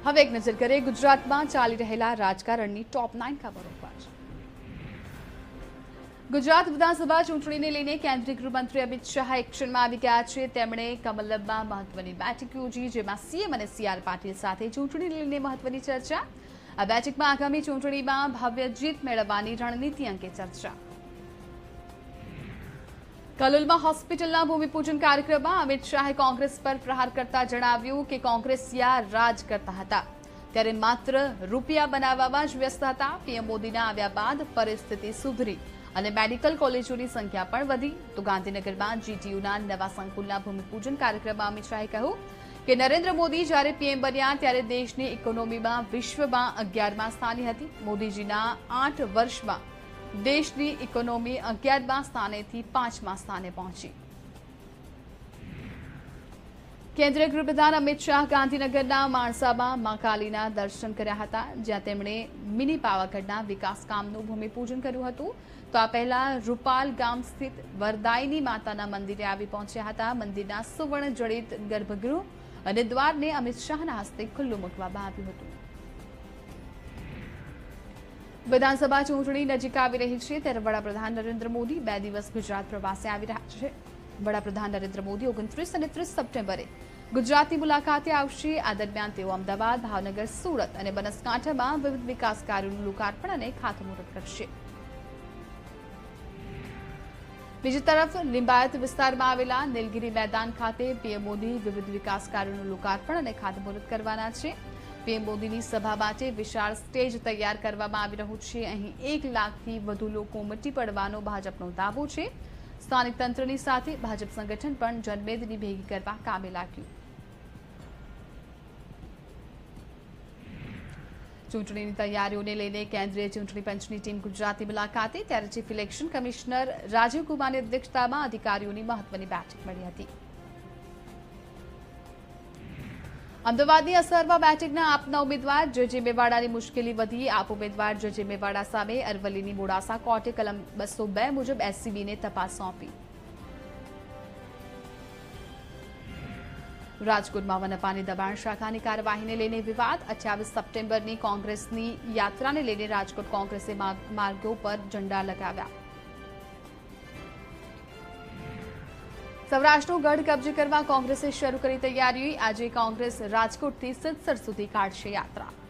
હવે એક નજર કરીએ ગુજરાતમાં ચાલી રહેલા રાજકારણની ટોપ 9 ખબરો પર। ગુજરાત વિધાનસભા ચૂંટણીને લઈને કેન્દ્રીય ગૃહમંત્રી અમિત શાહ એક્શનમાં આવી ગયા છે। તેમણે કમલમમાં મહત્વની બેઠક યોજી, જેમાં સીએમ અને સીઆર પાટીલ સાથે ચૂંટણીને લઈને મહત્વની ચર્ચા। આ બેઠકમાં આગામી ચૂંટણીમાં ભવ્ય જીત મેળવવાની રણનીતિ અંગે ચર્ચા। કલોલમાં હોસ્પિટલના ભૂમિપૂજન કાર્યક્રમમાં અમિત શાહે કોંગ્રેસ પર પ્રહાર કરતા જણાવ્યું કે કોંગ્રેસિયા રાજ કરતા હતા, ત્યારે માત્ર રૂપિયા બનાવવામાં જ વ્યસ્ત હતા। પીએમ મોદીના આવ્યા બાદ પરિસ્થિતિ સુધરી અને મેડિકલ કોલેજોની સંખ્યા પણ વધી। તો ગાંધીનગરમાં જીટીયુના નવા સંકુલના ભૂમિપૂજન કાર્યક્રમમાં અમિત શાહે કહ્યું કે નરેન્દ્ર મોદી જ્યારે પીએમ બન્યા ત્યારે દેશની ઇકોનોમીમાં વિશ્વમાં 11મા સ્થાને હતી। મોદીજીના 8 વર્ષમાં દેશની ઇકોનોમી 11મા સ્થાનેથી 5મા સ્થાને પહોંચી। કેન્દ્રીય ગૃહપ્રધાન અમિત શાહ ગાંધીનગરના માણસામાં મા કાલીના દર્શન કર્યા હતા, જ્યાં તેમણે મિની પાવાગઢના વિકાસ કામનું ભૂમિપૂજન કર્યું હતું। તો આ પહેલા રૂપાલ ગામ સ્થિત વરદાયની માતાના મંદિરે આવી પહોંચ્યા હતા। મંદિરના સુવર્ણ જડિત ગર્ભગૃહ અને દ્વારને અમિત શાહના હસ્તે ખુલ્લું મૂકવામાં આવ્યું હતું। વિધાનસભા ચૂંટણી નજીક આવી રહી છે, ત્યારે વડાપ્રધાન નરેન્દ્ર મોદી 2 દિવસ ગુજરાત પ્રવાસે આવી રહ્યા છે। વડાપ્રધાન નરેન્દ્ર મોદી 29 અને 30 સપ્ટેમ્બરે ગુજરાતની મુલાકાતે આવશે। આ દરમિયાન તેઓ અમદાવાદ, ભાવનગર, સુરત અને બનાસકાંઠામાં વિવિધ વિકાસ કાર્યોનું લોકાર્પણ અને ખાતમુહૂર્ત કરશે। બીજી તરફ લિંબાયત વિસ્તારમાં આવેલા નીલગિરી મેદાન ખાતે પીએમ મોદી વિવિધ વિકાસ કાર્યોનું લોકાર્પણ અને ખાતમુહૂર્ત કરવાના છે। પીએમ મોદીની સભા માટે વિશાળ સ્ટેજ તૈયાર કરવામાં આવી રહ્યું છે। અહીં 1 લાખથી વધુ લોકો ઉમટી પડવાનો ભાજપનો દાવો છે। સ્થાનિક તંત્રની સાથે ભાજપ સંગઠન પણ જનમેદની ભેગી કરવા કામે લાગ્યું। ચૂંટણીની તૈયારીઓને લઈને કેન્દ્રીય ચૂંટણી પંચની ટીમ ગુજરાતની મુલાકાતે, ત્યારે ચીફ ઇલેક્શન કમિશનર રાજીવ કુમારની અધ્યક્ષતામાં અધિકારીઓની મહત્વની બેઠક મળી હતી। અમદાવાદની અસરમાં બેઠકના આપના ઉમેદવાર જે મેવાડાની મુશ્કેલી વધી। આપ ઉમેદવાર જે મેવાડા સામે અરવલ્લીની મોડાસા કોર્ટે કલમ 202 મુજબ એસસીબીને તપાસ સોંપી। રાજકોટમાં વનપાની દબાણ શાખાની કાર્યવાહીને લઈને વિવાદ। 28 સપ્ટેમ્બરની કોંગ્રેસની યાત્રાને લઈને રાજકોટ કોંગ્રેસે માર્ગો પર ઝંડા લગાવ્યા। સૌરાષ્ટ્રનો ગઢ કબજે કરવા કોંગ્રેસે શરૂ કરી તૈયારી। આજે કોંગ્રેસ રાજકોટથી સિદ્ધસર સુધી કાઢશે યાત્રા।